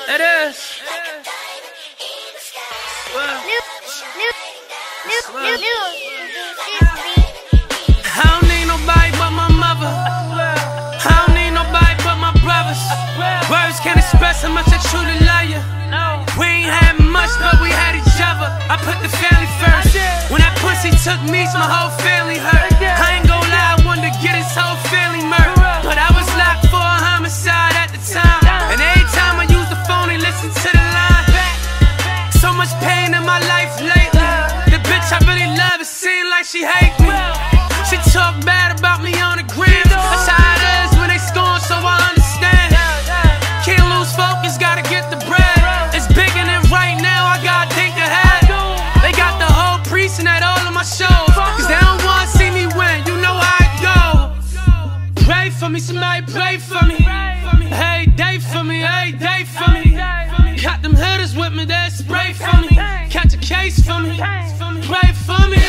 It is. I don't need nobody but my mother. I don't need nobody but my brothers. Words can't express how much I truly love you. We ain't had much, but we had each other. I put the family first. When that pussy took me, my whole family hurt. I ain't gon' lie, I wanted to get his whole family murdered, but I was locked for a homicide at the time. And every time I use the phone, they listen to the line. So much pain in my life lately. The bitch I really love, it seems like she hate me. She talk bad about me on the gram. That's how it is when they scorn, so I understand. Can't lose focus, gotta get the bread. It's bigger than right now, I gotta think ahead. They got the whole precinct at all of my shows, cause they don't wanna see me win, you know how it go. Pray for me, somebody pray for me. Hey, day for me, hey, day for me. Got them hitters with me, they spray for me. Catch a case for me, pray for me.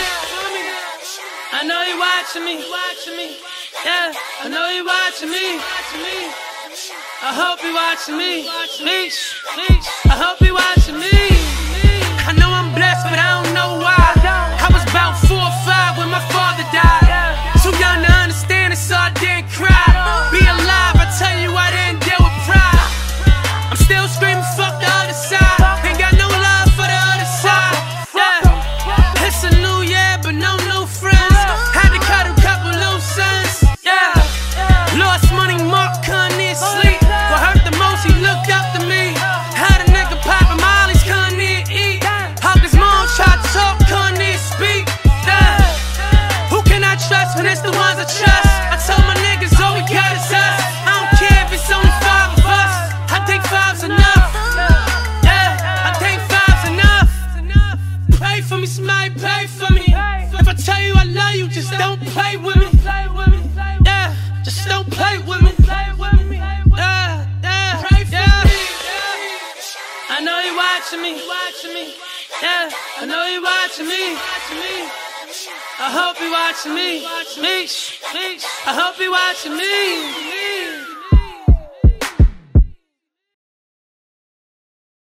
I know you watching me, yeah, I know you watching me. I hope you watching me, I hope you watching me. I know I'm blessed, but I don't know why. I was about 4 or 5 when my father died. Too young to understand it, so I didn't cry. Be alive, I tell you I didn't deal with pride. I'm still screaming, fuck the other side. Ain't got no love for the other side. Yeah, it's a new year, but no new friends. Had to cut a couple loose ends. Yeah, lost money, Mark couldn't even sleep. What hurt the most, he looked up to me. Had a nigga popping mollies, couldn't even eat. Hugged his mom, tried to talk, couldn't even speak. Yeah, who can I trust when it's the ones I trust? I told my niggas all we got is us. I don't care if it's only 5 of us. I think 5's enough. Yeah, I think 5's enough. Pray for me, somebody pray for me. If I tell you I love you, just don't play with me. Yeah, just don't play with me. Yeah, pray for me. I know you watching me. Yeah, I know you watching me. I hope you watching me. I hope you watching me.